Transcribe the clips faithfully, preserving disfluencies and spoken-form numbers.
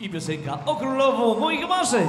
I piosenka o królową moich marzeń.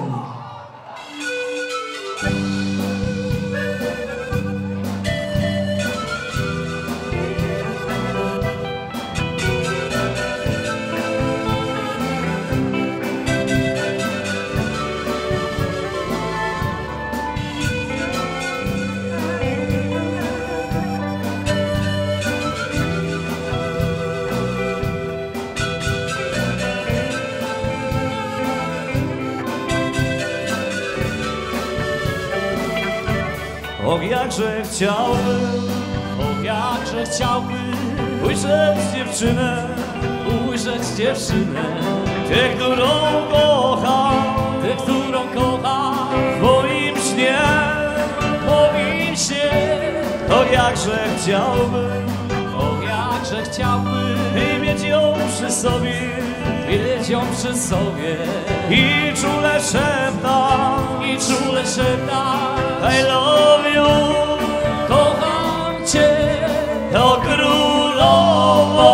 Och, jakże chciałbym, Och, jakże chciałbym ujrzeć dziewczynę, ujrzeć dziewczynę, tę, którą kocham, tę, którą kocham w moim śnie, w moim śnie. Och, jakże chciałbym, Och, jakże chciałbym mieć ją przy sobie, mieć ją przy sobie i czule szeptać, i czule szeptać I love you, kocham Cię, o królowo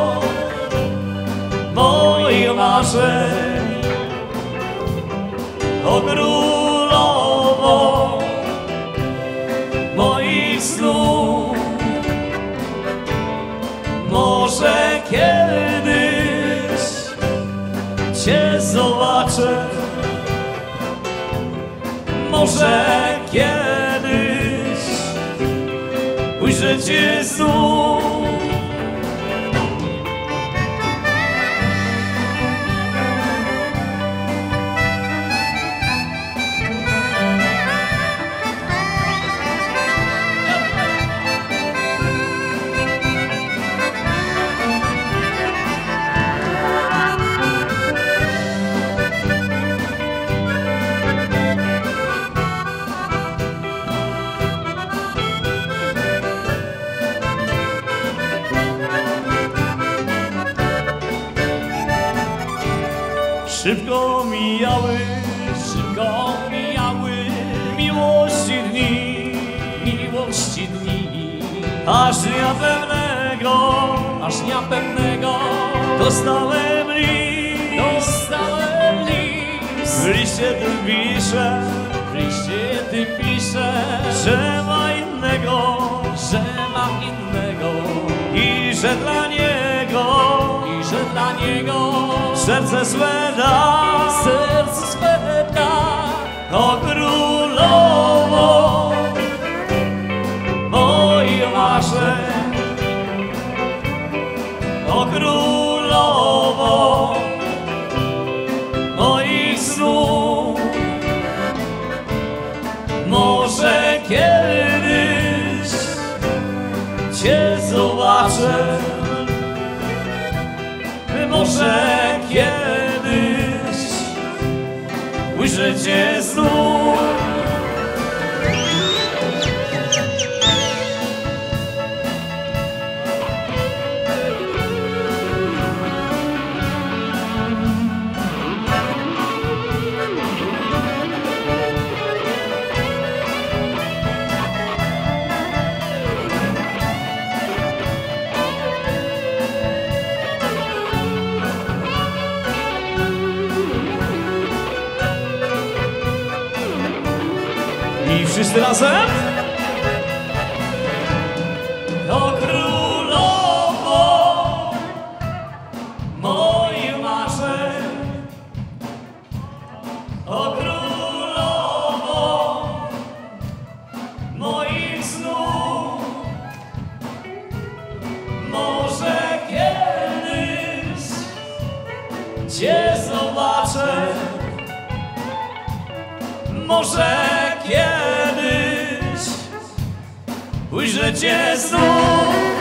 moich marzeń, o królowo moich snów. Może kiedyś Cię zobaczę, może kiedyś ujrzę Cię znów. Szybko mijały, szybko mijały miłości dni, miłości dni, aż dnia pewnego, aż dnia pewnego dostałem list, dostałem list. w liście tym pisze, W liście tym pisze, że ma innego, że mam innego i że dla niego i że dla niego serce swe da, serce swe da. o królowo moich marzeń, o królowo moich snów. Może kiedyś Cię zobaczę, może kiedyś ujrzę Cię znów. I wszyscy razem. O królowo moich marzeń, o królowo moich snów. Może kiedyś Cię zobaczę, może kiedyś ujrzę Cię znów.